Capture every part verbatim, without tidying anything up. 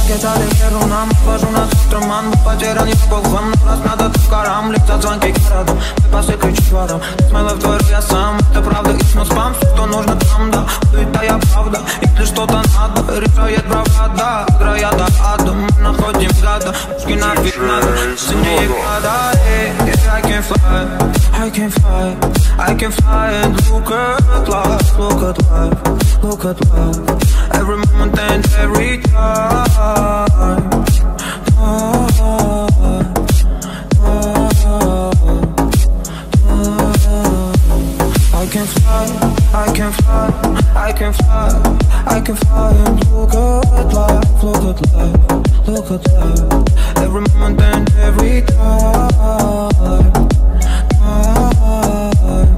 ¿qué tal el una? Me paso una завтра, ман, потерян я богом. Но раз надо, то карам, летят звонки городом. Мы пасы кричу вором, смело вдвоем я сам. Это правда, их но спам, все, что нужно там, да. Это я правда, если что-то надо, решает бравада. Играя до ада, мы находим гада. Пушки нафиг надо, сильнее гада. I can fly, I can fly, I can fly and look at life, look at life, look at life. Every moment and every time, time, time, time. I can fly, I can fly, I can fly, I can fly and look at life, look at life, look at life. Every moment and every time, time, time,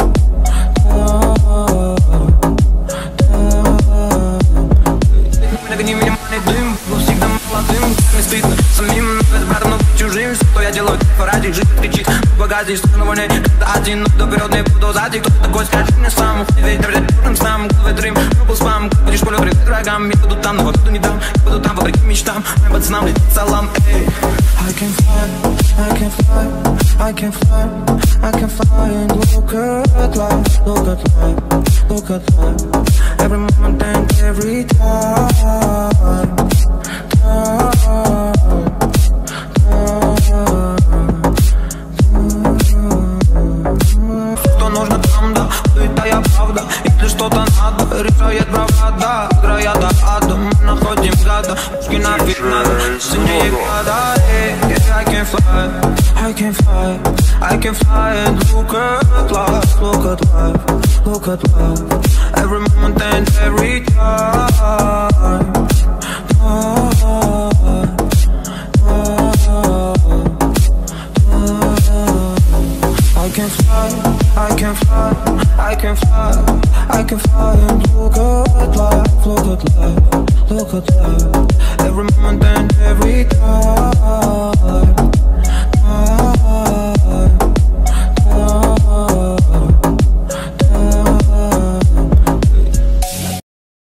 time. Нагони меня манный дым, был всегда молодым, не стыдно самим, без брата, но чужим. Что я делаю, ради жизнь кричит в багаже, что на войне, когда один, но кто вперед не буду сзади. Кто такой, скажи мне сам, ведь доверять трудным снам. Головой дрым, но был спам, говоришь, поле привет врагам. Я буду там, но воду не дам, я буду там, вопреки мечтам. Моим пацанам летит салам, эй. I can fly, I can fly, I can fly, I can fly and look at life, look at life, look at life. Every moment and every time, time, time, time. Что нужно там, да, это я правда. Если что-то надо, решает бравада. Играя до ада, мы находим гада. Пушки нафиг надо, сильнее гада. I can fly, I can fly, I can fly and look at life, look at life, look at life. Every moment and every time, time, time, time. I can fly, I can fly, I can fly, I can fly and look at life, look at life, look at life. Every moment and every time.